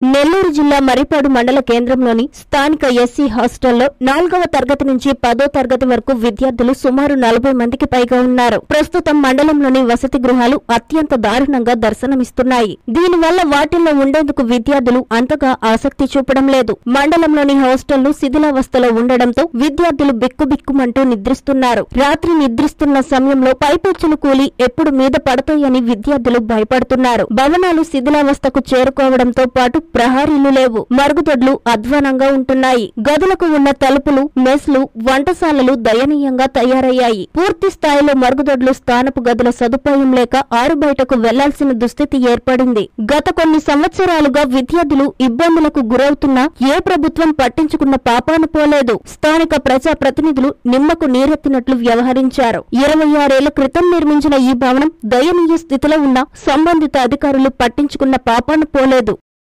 నెల్లూరు జిల్లా మరిపాడు మండల కేంద్రంలోని స్థానిక ఎస్సీ హాస్టల్లో 4వ తరగతి నుంచి 10వ తరగతి వరకు విద్యార్థులు సుమారు 40 మందికి పైగా ఉన్నారు. ప్రస్తుతం మండలంలోని వసతి గృహాలు అత్యంత దారుణంగా దర్శనమిస్తున్నాయి. దీనివల్ల వాటిల్లో ఉండేందుకు విద్యార్థులు అంతగా ఆసక్తి చూపడం లేదు. మండలంలోని హాస్టళ్లు శిథిలావస్థలో ఉండడంతో విద్యార్థులు బిక్కుబిక్కుమంటూ నిద్రిస్తున్నారు. రాత్రి నిద్రిస్తున్న సమయంలో పైపెచ్చులు కూలి ఎప్పుడు మీద పడతాయని విద్యార్థులు భయపడుతున్నారు. భవనాలు శిథిలావస్థకు చేరుకోవడంతో పాటు ప్రహారీలు లేవు. మరుగుదొడ్లు అధ్వానంగా ఉంటున్నాయి. గదులకు ఉన్న తలుపులు, మెస్లు, వంటశాలలు దయనీయంగా తయారయ్యాయి. పూర్తి స్థాయిలో మరుగుదొడ్లు, స్థానపు గదుల సదుపాయం లేక ఆరు బయటకు వెళ్లాల్సిన దుస్థితి ఏర్పడింది. గత కొన్ని సంవత్సరాలుగా విద్యార్థులు ఇబ్బందులకు గురవుతున్నా ఏ ప్రభుత్వం పట్టించుకున్న పాపాన పోలేదు. స్థానిక ప్రజా ప్రతినిధులు నిమ్మకు నీరెత్తినట్లు వ్యవహరించారు. 26 ఏళ్ల క్రితం నిర్మించిన ఈ భవనం దయనీయ స్థితిలో ఉన్న సంబంధిత అధికారులు పట్టించుకున్న పాపాన పోలేదు.